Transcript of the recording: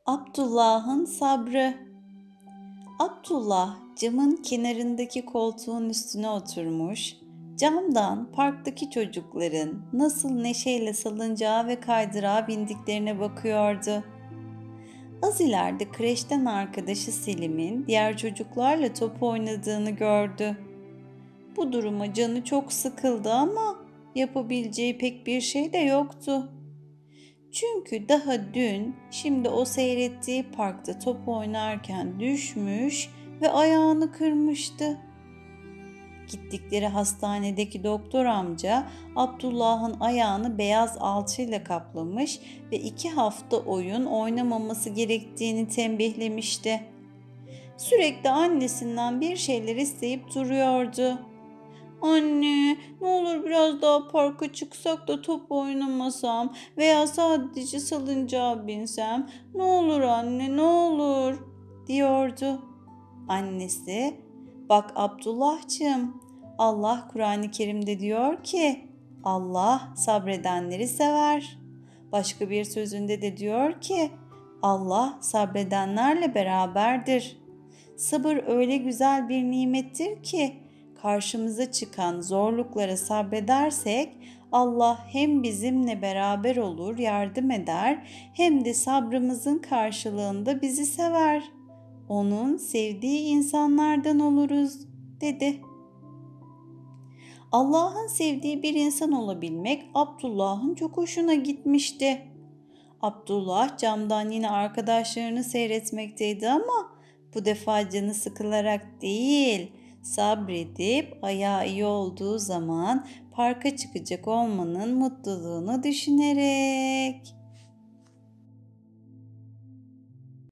Abdullah'ın sabrı. Abdullah camın kenarındaki koltuğun üstüne oturmuş, camdan parktaki çocukların nasıl neşeyle salıncağa ve kaydırağa bindiklerine bakıyordu. Az ileride kreşten arkadaşı Selim'in diğer çocuklarla top oynadığını gördü. Bu duruma canı çok sıkıldı ama yapabileceği pek bir şey de yoktu. Çünkü daha dün şimdi o seyrettiği parkta top oynarken düşmüş ve ayağını kırmıştı. Gittikleri hastanedeki doktor amca Abdullah'ın ayağını beyaz alçıyla kaplamış ve 2 hafta oyun oynamaması gerektiğini tembihlemişti. Sürekli annesinden bir şeyler isteyip duruyordu. Anne, ne olur biraz daha parka çıksak da top oynamasam veya sadece salıncağa binsem. Ne olur anne, ne olur, diyordu. Annesi, bak Abdullah'cığım, Allah Kur'an-ı Kerim'de diyor ki, Allah sabredenleri sever. Başka bir sözünde de diyor ki, Allah sabredenlerle beraberdir. Sabır öyle güzel bir nimettir ki, karşımıza çıkan zorluklara sabredersek Allah hem bizimle beraber olur, yardım eder, hem de sabrımızın karşılığında bizi sever. Onun sevdiği insanlardan oluruz, dedi. Allah'ın sevdiği bir insan olabilmek Abdullah'ın çok hoşuna gitmişti. Abdullah camdan yine arkadaşlarını seyretmekteydi ama bu defa canı sıkılarak değil, sabredip ayağı iyi olduğu zaman parka çıkacak olmanın mutluluğunu düşünerek.